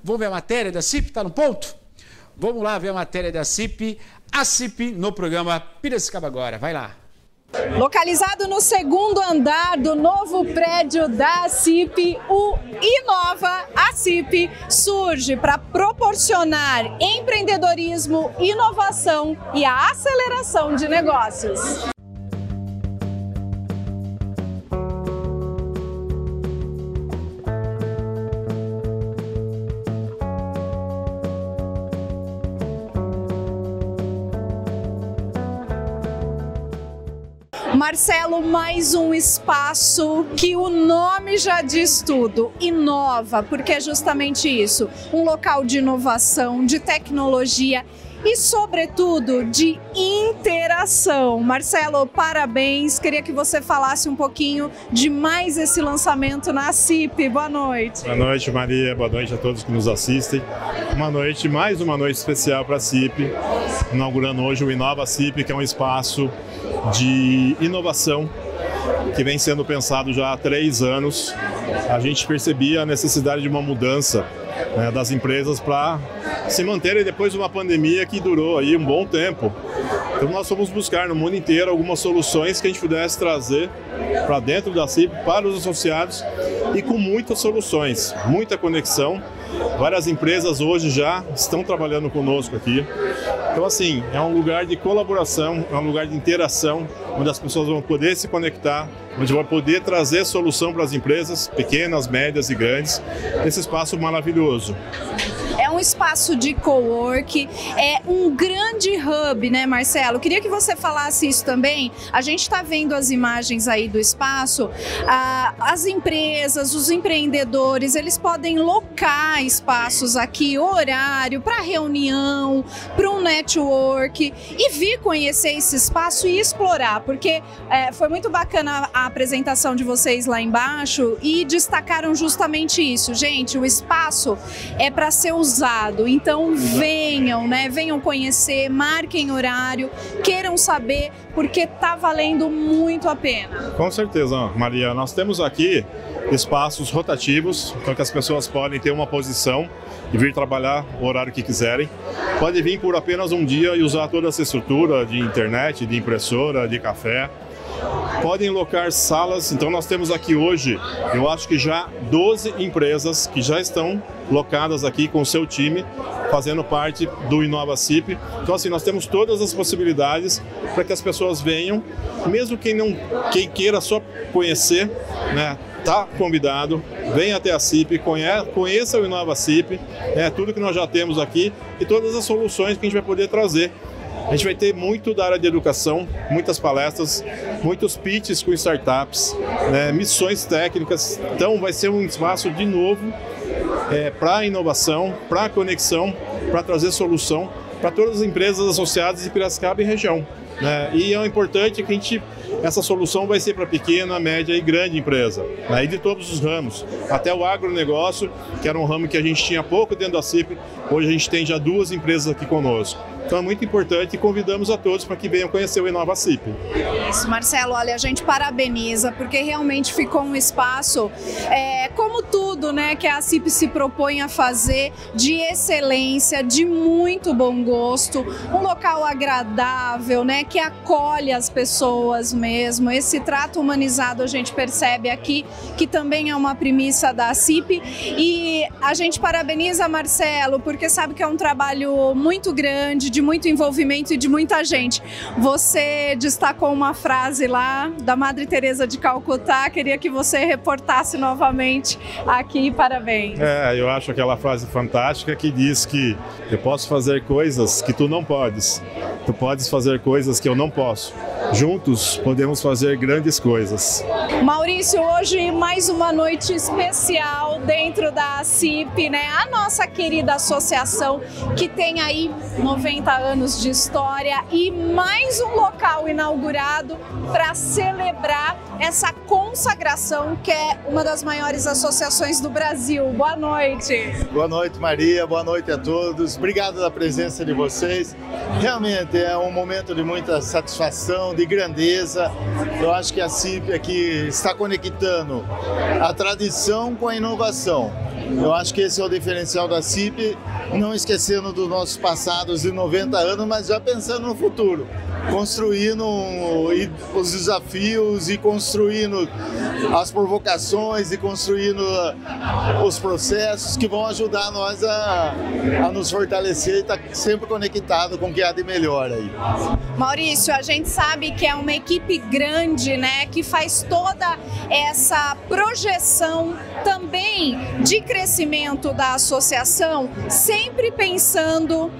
Vamos ver a matéria da CIP? Está no ponto? Vamos lá ver a matéria da CIP, a CIP no programa Piracicaba Agora. Vai lá. Localizado no segundo andar do novo prédio da CIP, o Inova, a CIP surge para proporcionar empreendedorismo, inovação e a aceleração de negócios. Marcelo, mais um espaço que o nome já diz tudo, inova, porque é justamente isso, um local de inovação, de tecnologia e, sobretudo, de interação. Marcelo, parabéns, queria que você falasse um pouquinho de mais esse lançamento na CIP. Boa noite. Boa noite, Maria, boa noite a todos que nos assistem. Mais uma noite especial para a CIP, inaugurando hoje o Inova CIP, que é um espaço de inovação que vem sendo pensado já há 3 anos. A gente percebia a necessidade de uma mudança, né, das empresas para se manterem depois de uma pandemia que durou aí um bom tempo. Então nós fomos buscar no mundo inteiro algumas soluções que a gente pudesse trazer para dentro da CIP, para os associados, e com muitas soluções, muita conexão. Várias empresas hoje já estão trabalhando conosco aqui. Então, assim, é um lugar de colaboração, é um lugar de interação, onde as pessoas vão poder se conectar, onde vão poder trazer solução para as empresas, pequenas, médias e grandes, nesse espaço maravilhoso. É um espaço de cowork, é um grande hub, né, Marcelo? Queria que você falasse isso também. A gente está vendo as imagens aí do espaço, as empresas, os empreendedores, eles podem locar espaços aqui, horário, para reunião, para um network, e vir conhecer esse espaço e explorar, porque foi muito bacana a apresentação de vocês lá embaixo e destacaram justamente isso. Gente, o espaço é para ser usado, então venham, né? Venham conhecer, marquem horário, queiram saber, porque tá valendo muito a pena. Com certeza, Maria. Nós temos aqui espaços rotativos, então que as pessoas podem ter uma posição e vir trabalhar o horário que quiserem. Pode vir por apenas um dia e usar toda essa estrutura de internet, de impressora, de café. Podem locar salas, então nós temos aqui hoje, eu acho que já 12 empresas que já estão locadas aqui com o seu time, fazendo parte do Inova CIP. Então, assim, nós temos todas as possibilidades para que as pessoas venham, mesmo quem queira só conhecer, né, tá convidado, venha até a CIP, conheça o Inova CIP, tudo que nós já temos aqui e todas as soluções que a gente vai poder trazer. A gente vai ter muito da área de educação, muitas palestras, muitos pitches com startups, né, missões técnicas. Então vai ser um espaço de novo para inovação, para conexão, para trazer solução para todas as empresas associadas de Piracicaba e região. Né? E é importante que essa solução vai ser para pequena, média e grande empresa, né? E de todos os ramos, até o agronegócio, que era um ramo que a gente tinha pouco dentro da CIP, hoje a gente tem já 2 empresas aqui conosco. Então é muito importante e convidamos a todos para que venham conhecer o Inova CIP. Isso, Marcelo, olha, a gente parabeniza, porque realmente ficou um espaço, como tudo, né, que a CIP se propõe a fazer, de excelência, de muito bom gosto, um local agradável, né, que acolhe as pessoas mesmo. Esse trato humanizado a gente percebe aqui, que também é uma premissa da CIP, e a gente parabeniza, Marcelo, porque sabe que é um trabalho muito grande, de muito envolvimento e de muita gente. Você destacou uma frase lá da Madre Teresa de Calcutá, queria que você reportasse novamente aqui, parabéns. Eu acho aquela frase fantástica que diz que eu posso fazer coisas que tu não podes, tu podes fazer coisas que eu não posso. Juntos podemos fazer grandes coisas. Maurício, hoje mais uma noite especial dentro da CIP, né? A nossa querida associação que tem aí 90 anos de história e mais um local inaugurado para celebrar essa consagração que é uma das maiores associações do Brasil. Boa noite. Boa noite, Maria. Boa noite a todos. Obrigado pela presença de vocês. Realmente é um momento de muita satisfação, de grandeza. Eu acho que a CIP aqui está conectando a tradição com a inovação. Eu acho que esse é o diferencial da CIP, não esquecendo dos nossos passados de 90 anos, mas já pensando no futuro, construindo os desafios e construindo as provocações e construindo os processos que vão ajudar nós a nos fortalecer e estar sempre conectado com o que há de melhor aí. Maurício, a gente sabe que é uma equipe grande, né, que faz toda essa projeção também de crescimento da associação, sempre pensando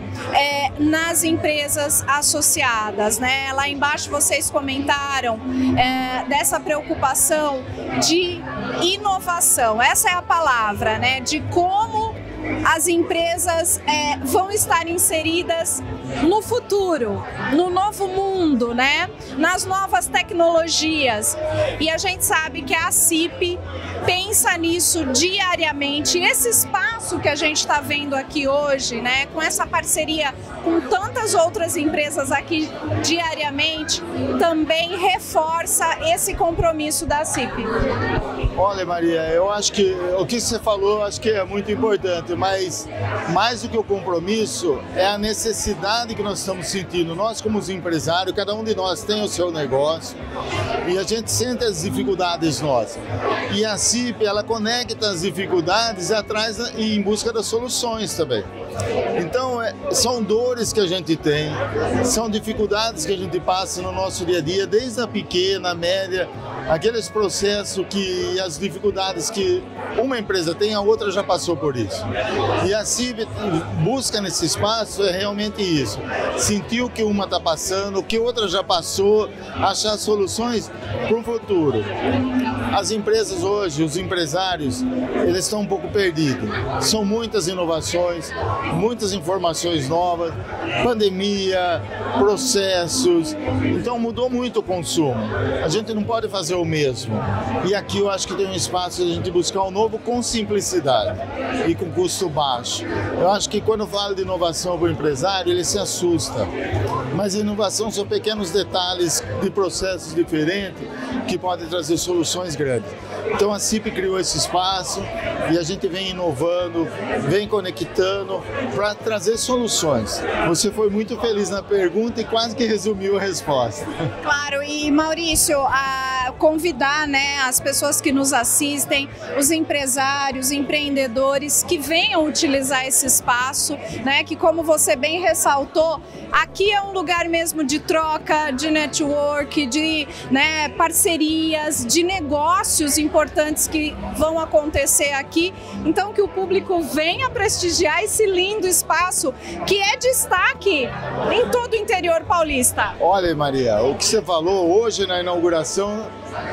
nas empresas associadas, né? Lá embaixo vocês comentaram dessa preocupação de inovação, essa é a palavra, né? De como as empresas vão estar inseridas no futuro, no novo mundo, né? Nas novas tecnologias. E a gente sabe que a CIP pensa nisso diariamente. E esse espaço que a gente está vendo aqui hoje, né? Com essa parceria com tantas outras empresas aqui diariamente, também reforça esse compromisso da CIP. Olha, Maria, eu acho que o que você falou, eu acho que é muito importante, mas mais do que o compromisso é a necessidade que nós estamos sentindo. Nós, como os empresários, cada um de nós tem o seu negócio e a gente sente as dificuldades nossas. E a CIP, ela conecta as dificuldades atrás e em busca das soluções também. Então, são dores que a gente tem, são dificuldades que a gente passa no nosso dia a dia, desde a pequena, a média, aqueles processos e as dificuldades que uma empresa tem, a outra já passou por isso. E a CIP busca nesse espaço é realmente isso, sentir o que uma está passando, o que outra já passou, achar soluções para o futuro. As empresas hoje, os empresários, eles estão um pouco perdidos. São muitas inovações, muitas informações novas, pandemia, processos. Então mudou muito o consumo. A gente não pode fazer o mesmo. E aqui eu acho que tem um espaço de a gente buscar um novo com simplicidade e com custo baixo. Eu acho que quando eu falo de inovação para o empresário, ele se assusta. Mas inovação são pequenos detalhes de processos diferentes que podem trazer soluções grandes. Então a CIP criou esse espaço e a gente vem inovando, vem conectando para trazer soluções. Você foi muito feliz na pergunta e quase que resumiu a resposta. Claro, e Maurício, convidar, né, as pessoas que nos assistem, os empresários, empreendedores que venham utilizar esse espaço, né, que como você bem ressaltou, aqui é um lugar mesmo de troca, de network, de, né, parcerias, de negócios importantes que vão acontecer aqui. Então que o público venha prestigiar esse lindo espaço que é destaque em todo o interior paulista. Olha, Maria, o que você falou hoje na inauguração,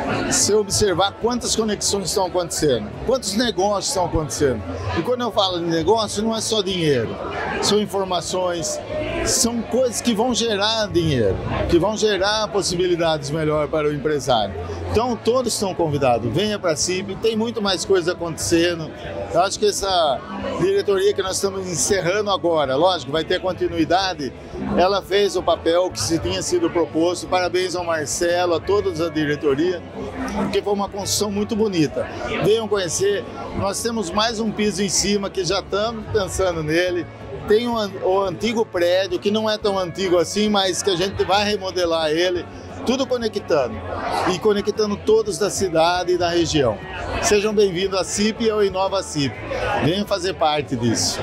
se observar quantas conexões estão acontecendo, quantos negócios estão acontecendo. E quando eu falo de negócio, não é só dinheiro, são informações, são coisas que vão gerar dinheiro, que vão gerar possibilidades melhores para o empresário. Então todos estão convidados, venha para a CIP, tem muito mais coisa acontecendo. Eu acho que essa diretoria que nós estamos encerrando agora, lógico, vai ter continuidade, ela fez o papel que se tinha sido proposto. Parabéns ao Marcelo, a todos da diretoria, porque foi uma construção muito bonita. Venham conhecer, nós temos mais um piso em cima que já estamos pensando nele. Tem o antigo prédio, que não é tão antigo assim, mas que a gente vai remodelar ele, tudo conectando, e conectando todos da cidade e da região. Sejam bem-vindos à CIP e ao Inova CIP. Venham fazer parte disso.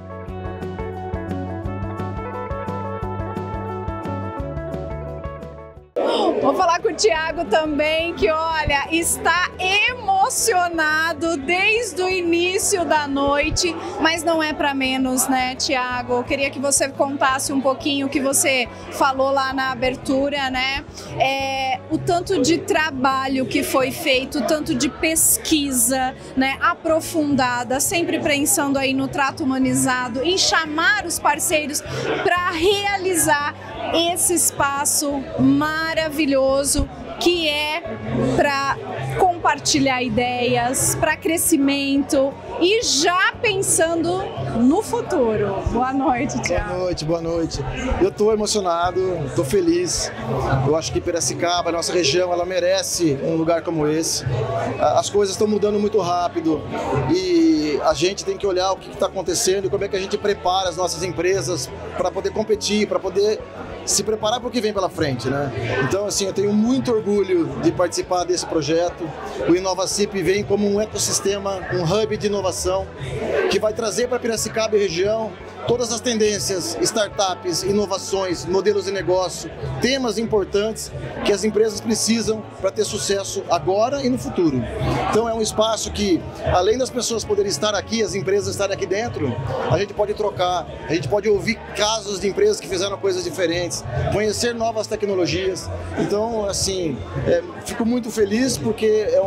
Vou falar com o Thiago também, que olha, está emocionado desde o início da noite, mas não é para menos, né, Thiago? Eu queria que você contasse um pouquinho o que você falou lá na abertura, né? O tanto de trabalho que foi feito, o tanto de pesquisa, né, aprofundada, sempre pensando aí no trato humanizado, em chamar os parceiros para realizar esse espaço maravilhoso que é para compartilhar ideias, para crescimento e já pensando no futuro. Boa noite, Thiago. Boa noite, boa noite. Eu estou emocionado, estou feliz. Eu acho que Piracicaba, a nossa região, ela merece um lugar como esse. As coisas estão mudando muito rápido e a gente tem que olhar o que está acontecendo e como é que a gente prepara as nossas empresas para poder competir, para poder se preparar para o que vem pela frente, né? Então, assim, eu tenho muito orgulho de participar desse projeto. O InovaCip vem como um ecossistema, um hub de inovação que vai trazer para Piracicaba e região todas as tendências, startups, inovações, modelos de negócio, temas importantes que as empresas precisam para ter sucesso agora e no futuro. Então é um espaço que, além das pessoas poderem estar aqui, as empresas estarem aqui dentro, a gente pode trocar, a gente pode ouvir casos de empresas que fizeram coisas diferentes, conhecer novas tecnologias. Então, assim, fico muito feliz porque é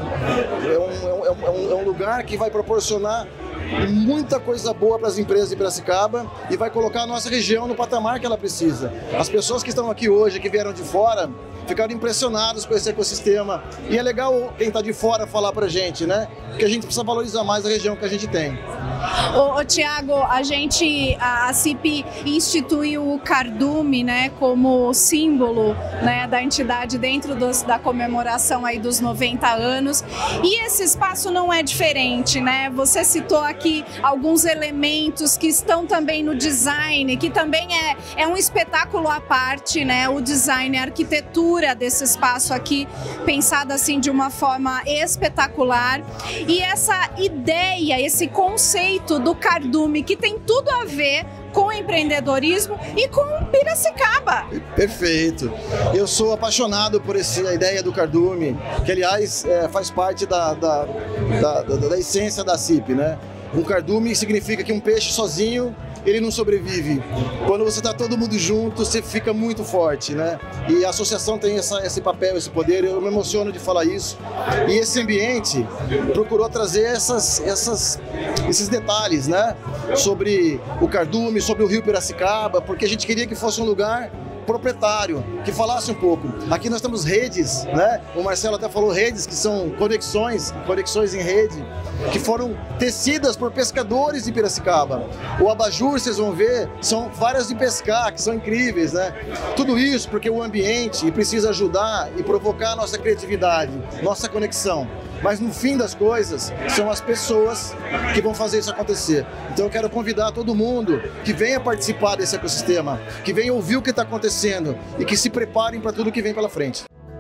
um lugar que vai proporcionar muita coisa boa para as empresas de Piracicaba e vai colocar a nossa região no patamar que ela precisa. As pessoas que estão aqui hoje, que vieram de fora, ficaram impressionadas com esse ecossistema e é legal quem está de fora falar para a gente, né? Porque a gente precisa valorizar mais a região que a gente tem. Ô Thiago, a CIP instituiu o cardume, né, como símbolo, né, da entidade dentro da comemoração aí dos 90 anos. E esse espaço não é diferente, né? Você citou aqui alguns elementos que estão também no design, que também é um espetáculo à parte, né? O design, a arquitetura desse espaço aqui, pensada assim de uma forma espetacular. E essa ideia, esse conceito do cardume, que tem tudo a ver com empreendedorismo e com Piracicaba. Perfeito. Eu sou apaixonado por essa ideia do cardume, que aliás faz parte da essência da CIP, né? Um cardume significa que um peixe sozinho ele não sobrevive. Quando você está todo mundo junto, você fica muito forte, né? E a associação tem esse papel, esse poder, eu me emociono de falar isso. E esse ambiente procurou trazer esses detalhes, né? Sobre o cardume, sobre o Rio Piracicaba, porque a gente queria que fosse um lugar proprietário, que falasse um pouco. Aqui nós temos redes, né? O Marcelo até falou redes, que são conexões em rede, que foram tecidas por pescadores de Piracicaba. O abajur, vocês vão ver, são várias de pescar, que são incríveis, né? Tudo isso porque o ambiente precisa ajudar e provocar a nossa criatividade, nossa conexão. Mas no fim das coisas, são as pessoas que vão fazer isso acontecer. Então eu quero convidar todo mundo que venha participar desse ecossistema, que venha ouvir o que está acontecendo e que se preparem para tudo que vem pela frente.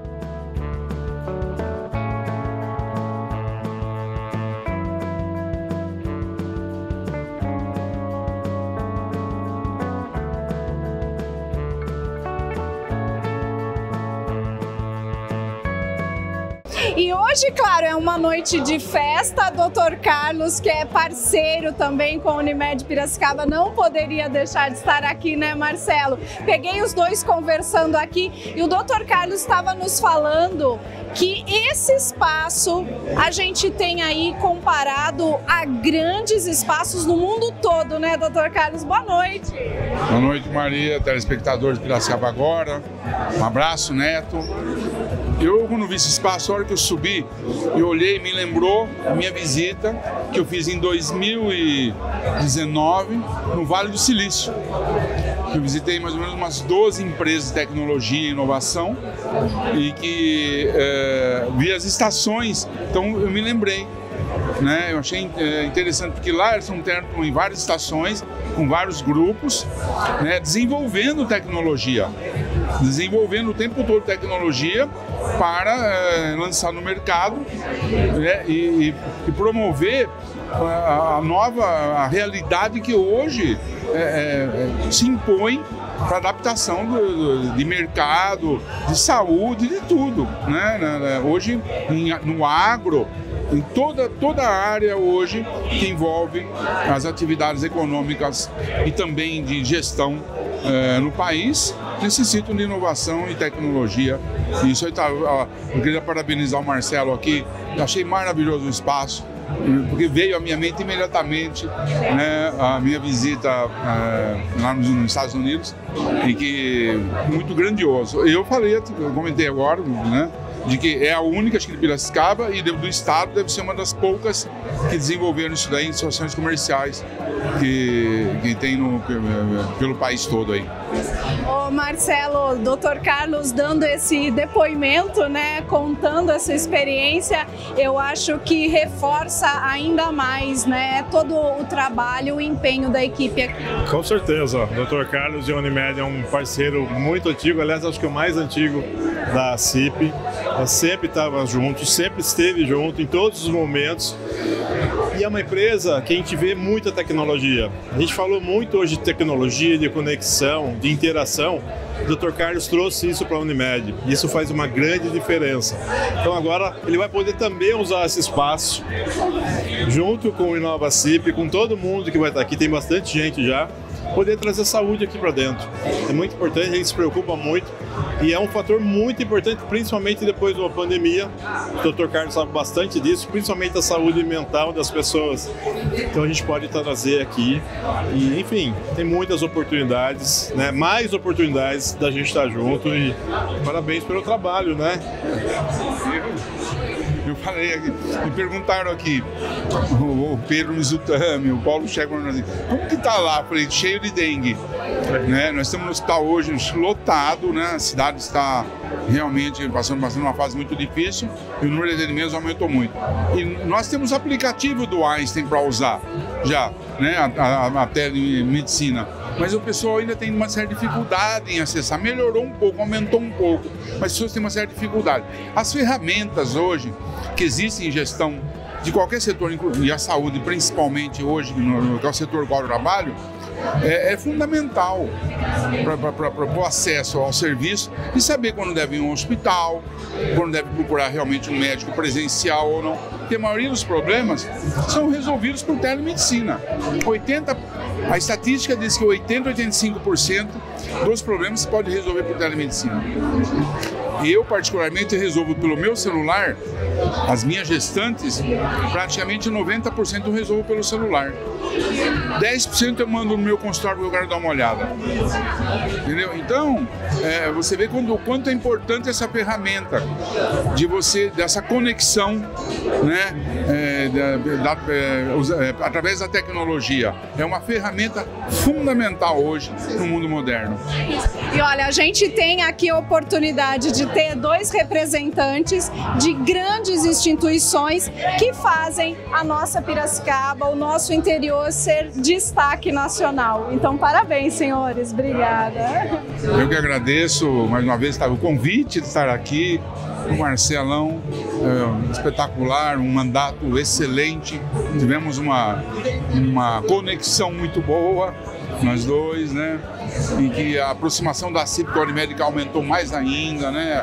E hoje, claro, é uma noite de festa. Dr. Carlos, que é parceiro também com a Unimed Piracicaba, não poderia deixar de estar aqui, né, Marcelo? Peguei os dois conversando aqui e o Dr. Carlos estava nos falando que esse espaço a gente tem aí comparado a grandes espaços no mundo todo, né, Dr. Carlos? Boa noite. Boa noite, Maria, telespectadores de Piracicaba Agora. Um abraço, Neto. Eu, quando vi esse espaço, a hora que eu subi, eu olhei e me lembrou a minha visita que eu fiz em 2019 no Vale do Silício. Eu visitei mais ou menos umas 12 empresas de tecnologia e inovação e que vi as estações, então eu me lembrei. Né? Eu achei interessante porque lá eles estão em várias estações, com vários grupos, né? Desenvolvendo tecnologia, desenvolvendo o tempo todo tecnologia para lançar no mercado, né? e promover a realidade que hoje se impõe para adaptação de mercado, de saúde, de tudo, né? Hoje no agro, em toda a área hoje que envolve as atividades econômicas e também de gestão no país, necessitam de inovação e tecnologia. E isso eu queria parabenizar o Marcelo aqui, eu achei maravilhoso o espaço, porque veio à minha mente imediatamente, né, a minha visita lá nos Estados Unidos, e que muito grandioso. Eu comentei agora, né, de que é a única, acho que de Piracicaba e do estado deve ser uma das poucas que desenvolveram isso daí em situações comerciais que tem pelo país todo aí. Ô Marcelo, Dr. Carlos dando esse depoimento, né, contando essa experiência, eu acho que reforça ainda mais, né, todo o trabalho, o empenho da equipe aqui. Com certeza, Dr. Carlos de Unimed é um parceiro muito antigo, aliás, acho que o mais antigo da CIP. Sempre estava junto, sempre esteve junto em todos os momentos. E é uma empresa que a gente vê muita tecnologia. A gente falou muito hoje de tecnologia, de conexão, de interação. O Dr. Carlos trouxe isso para a Unimed. Isso faz uma grande diferença. Então agora ele vai poder também usar esse espaço junto com o Inova CIP, com todo mundo que vai estar aqui, tem bastante gente já, poder trazer saúde aqui para dentro. É muito importante, a gente se preocupa muito e é um fator muito importante, principalmente depois da pandemia. O Dr. Carlos sabe bastante disso, principalmente a saúde mental das pessoas. Então a gente pode trazer aqui e, enfim, tem muitas oportunidades, né? Mais oportunidades da gente estar junto e parabéns pelo trabalho, né? Eu falei aqui, me perguntaram aqui, o Pedro Mizutami, o Paulo Chegman, como que tá lá? Eu falei, cheio de dengue, né? Nós estamos no hospital hoje lotado, né? A cidade está realmente passando uma fase muito difícil e o número de atendimentos aumentou muito. E nós temos aplicativo do Einstein para usar já, né? A telemedicina. Mas o pessoal ainda tem uma certa dificuldade em acessar. Melhorou um pouco, aumentou um pouco, mas as pessoas têm uma certa dificuldade. As ferramentas hoje que existem em gestão de qualquer setor, e a saúde principalmente hoje, no setor do qual eu trabalho, é fundamental para o acesso ao serviço e saber quando deve ir a um hospital, quando deve procurar realmente um médico presencial ou não. Porque a maioria dos problemas são resolvidos por telemedicina. A estatística diz que 80% a 85% dos problemas se pode resolver por telemedicina. Eu, particularmente, resolvo pelo meu celular, as minhas gestantes, praticamente 90% eu resolvo pelo celular. 10% eu mando no meu consultório porque eu quero dar uma olhada. Entendeu? Então, você vê o quanto é importante essa ferramenta dessa conexão, né, através da tecnologia. É uma ferramenta fundamental hoje no mundo moderno. E olha, a gente tem aqui a oportunidade de ter dois representantes de grandes instituições que fazem a nossa Piracicaba, o nosso interior ser destaque nacional. Então, parabéns, senhores. Obrigada. Eu que agradeço mais uma vez o convite de estar aqui. O Marcelão, espetacular, um mandato excelente. Tivemos uma conexão muito boa, nós dois, né? E que a aproximação da CIP com a Unimed aumentou mais ainda, né?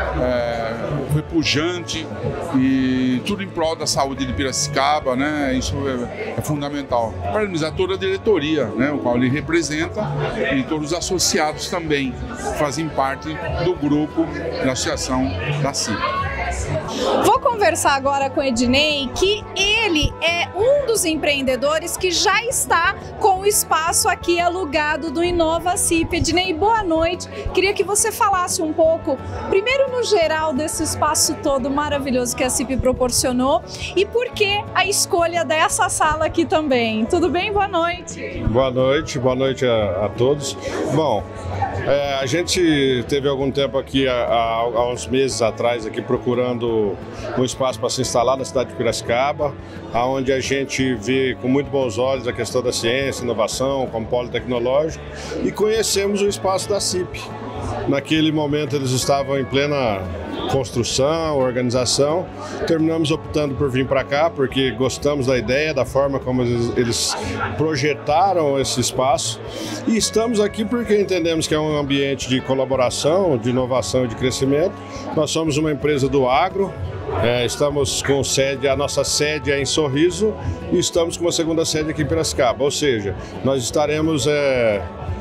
Foi pujante e tudo em prol da saúde de Piracicaba, né? Isso é fundamental. Parabenizar toda a diretoria, né? O qual ele representa, e todos os associados também fazem parte do grupo da associação da CIP. Vou conversar agora com o Ednei, que ele é um dos empreendedores que já está com o espaço aqui alugado do Inova CIP. Ednei, boa noite. Queria que você falasse um pouco, primeiro no geral, desse espaço todo maravilhoso que a CIP proporcionou e por que a escolha dessa sala aqui também. Tudo bem? Boa noite. Boa noite a todos. Bom, a gente teve algum tempo aqui, há uns meses atrás, aqui procurando um espaço para se instalar na cidade de Piracicaba, onde a gente vê com muito bons olhos a questão da ciência, inovação, como polo tecnológico, e conhecemos o espaço da CIP. Naquele momento eles estavam em plena construção, organização. Terminamos optando por vir para cá porque gostamos da ideia, da forma como eles projetaram esse espaço, e estamos aqui porque entendemos que é um ambiente de colaboração, de inovação e de crescimento. Nós somos uma empresa do agro, estamos com a nossa sede é em Sorriso e estamos com uma segunda sede aqui em Piracicaba, ou seja, nós estaremos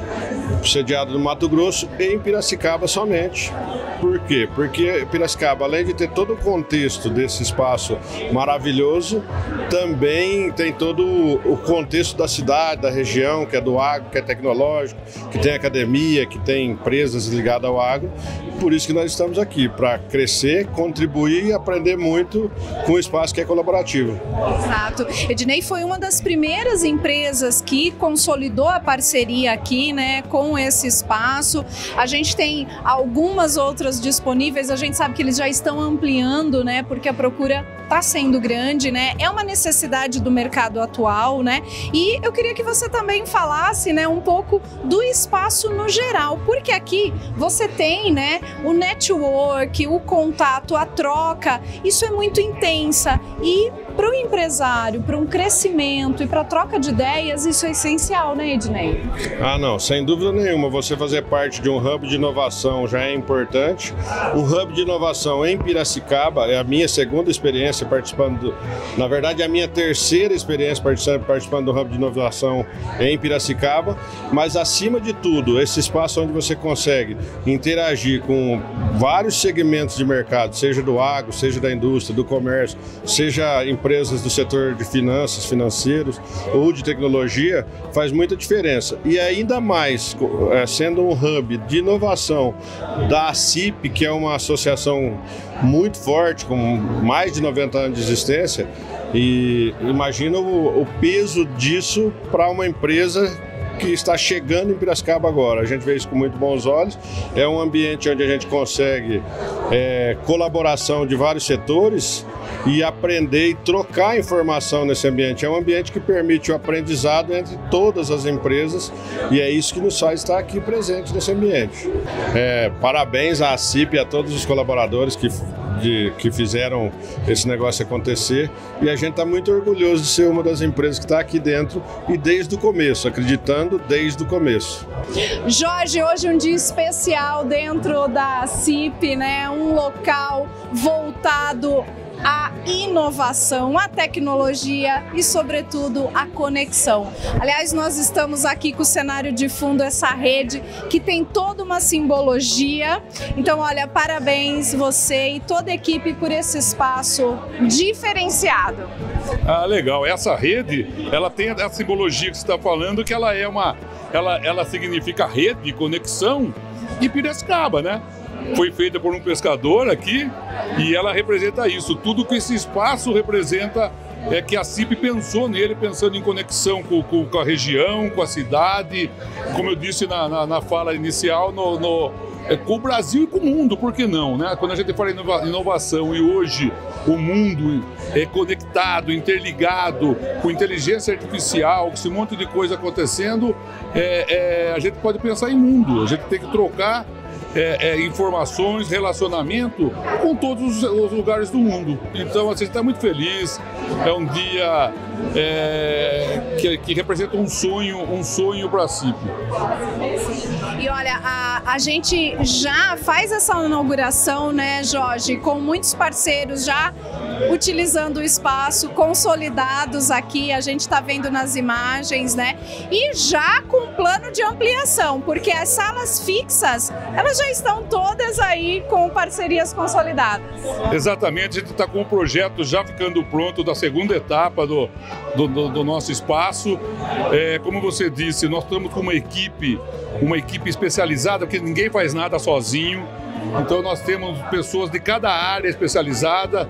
sediado no Mato Grosso e em Piracicaba somente. Por quê? Porque Piracicaba, além de ter todo o contexto desse espaço maravilhoso, também tem todo o contexto da cidade, da região, que é do agro, que é tecnológico, que tem academia, que tem empresas ligadas ao agro. Por isso que nós estamos aqui, para crescer, contribuir e aprender muito com o espaço que é colaborativo. Exato. Ednei foi uma das primeiras empresas que consolidou a parceria aqui, né, com esse espaço. A gente tem algumas outras disponíveis, a gente sabe que eles já estão ampliando, né, porque a procura está sendo grande, né? É uma necessidade do mercado atual, né? E eu queria que você também falasse, né, um pouco do espaço no geral, porque aqui você tem, né, o network, o contato, a troca, isso é muito intensa e para o empresário, para um crescimento e para a troca de ideias, isso é essencial, né, Ednei? Ah, não, sem dúvida nenhuma. Você fazer parte de um hub de inovação já é importante. O hub de inovação em Piracicaba é a minha segunda experiência participando, na verdade, é a minha terceira experiência participando do hub de inovação em Piracicaba, mas acima de tudo, esse espaço onde você consegue interagir com vários segmentos de mercado, seja do agro, seja da indústria, do comércio, seja empresas do setor de finanças, financeiros ou de tecnologia, faz muita diferença. E ainda mais, sendo um hub de inovação da ACIP, que é uma associação muito forte, com mais de 90 anos de existência, e imagina o peso disso para uma empresa que está chegando em Piracicaba agora. A gente vê isso com muito bons olhos. É um ambiente onde a gente consegue colaboração de vários setores e aprender e trocar informação nesse ambiente. É um ambiente que permite o aprendizado entre todas as empresas e é isso que nos faz estar aqui presente nesse ambiente. Parabéns à ACIP e a todos os colaboradores que fizeram esse negócio acontecer, e a gente está muito orgulhoso de ser uma das empresas que está aqui dentro e desde o começo, acreditando desde o começo. Jorge, hoje é um dia especial dentro da CIP, né? Um local voltado à inovação, à tecnologia e, sobretudo, à conexão. Aliás, nós estamos aqui com o cenário de fundo, essa rede que tem toda uma simbologia. Então, olha, parabéns você e toda a equipe por esse espaço diferenciado. Ah, legal. Essa rede, ela tem a simbologia que você está falando, que ela é ela significa rede de conexão de Piracicaba, né? Foi feita por um pescador aqui e ela representa isso. Tudo que esse espaço representa é que a CIP pensou nele, pensando em conexão com a região, com a cidade, como eu disse na fala inicial, com o Brasil e com o mundo, por que não, né? Quando a gente fala em inovação e hoje o mundo é conectado, interligado, com inteligência artificial, com esse monte de coisa acontecendo, a gente pode pensar em mundo, a gente tem que trocar informações, relacionamento com todos os lugares do mundo. Então, a gente está muito feliz, é um dia que representa um sonho para a CIP. E olha, a gente já faz essa inauguração, né, Jorge, com muitos parceiros já utilizando o espaço, consolidados aqui, a gente está vendo nas imagens, né, e já com plano de ampliação, porque as salas fixas, elas já estão todas aí com parcerias consolidadas. Exatamente, a gente está com o projeto já ficando pronto da segunda etapa do nosso espaço. Como você disse, nós estamos com uma equipe especializada, porque ninguém faz nada sozinho. Então nós temos pessoas de cada área especializadas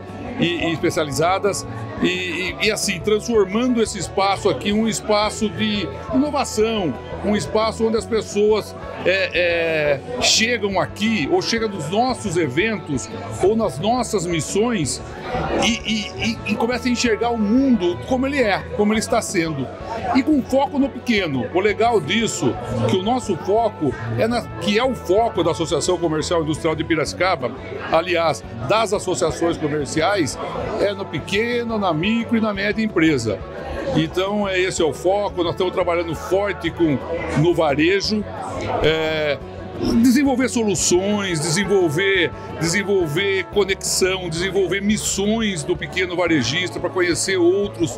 e assim, transformando esse espaço aqui um espaço de inovação, um espaço onde as pessoas chegam aqui ou chegam nos nossos eventos ou nas nossas missões e começam a enxergar o mundo como ele é, como ele está sendo. E com foco no pequeno. O legal disso, que o nosso foco que é o foco da Associação Comercial e Industrial de Piracicaba, aliás, das associações comerciais, é no pequeno, na micro e na média empresa. Então, esse é o foco. Nós estamos trabalhando forte no varejo. desenvolver soluções, desenvolver conexão, desenvolver missões do pequeno varejista para conhecer outros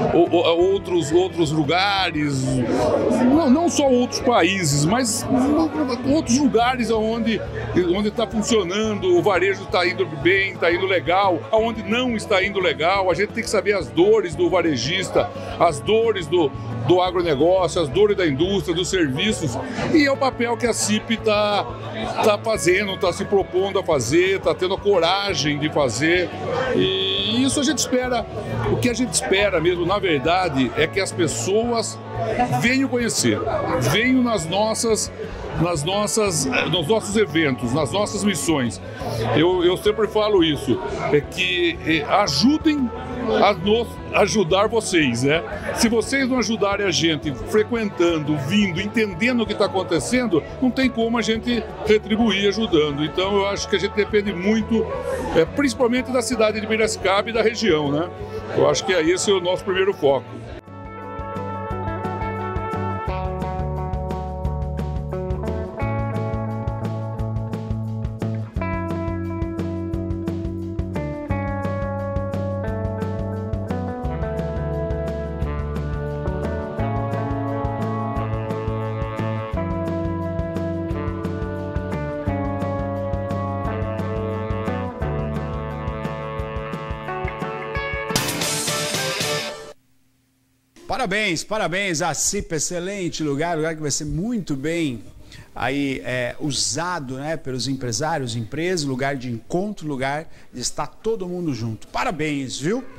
lugares, não só outros países, mas outros lugares onde está funcionando, o varejo está indo bem, está indo legal, aonde não está indo legal. A gente tem que saber as dores do varejista, as dores do agronegócio, as dores da indústria, dos serviços, e é o papel que a CIP está fazendo, está se propondo a fazer, está tendo a coragem de fazer, e isso a gente espera. O que a gente espera mesmo, na verdade, é que as pessoas venham conhecer, venham nos nossos eventos, nas nossas missões. Eu sempre falo isso, é que ajudem a nos ajudar vocês, né? Se vocês não ajudarem a gente frequentando, vindo, entendendo o que está acontecendo, não tem como a gente retribuir ajudando. Então eu acho que a gente depende muito, principalmente da cidade de Piracicaba e da região, né? Eu acho que esse é o nosso primeiro foco. Parabéns à CIP, excelente lugar que vai ser muito bem aí usado, né, pelos empresários, empresas, lugar de encontro, lugar de estar todo mundo junto. Parabéns, viu?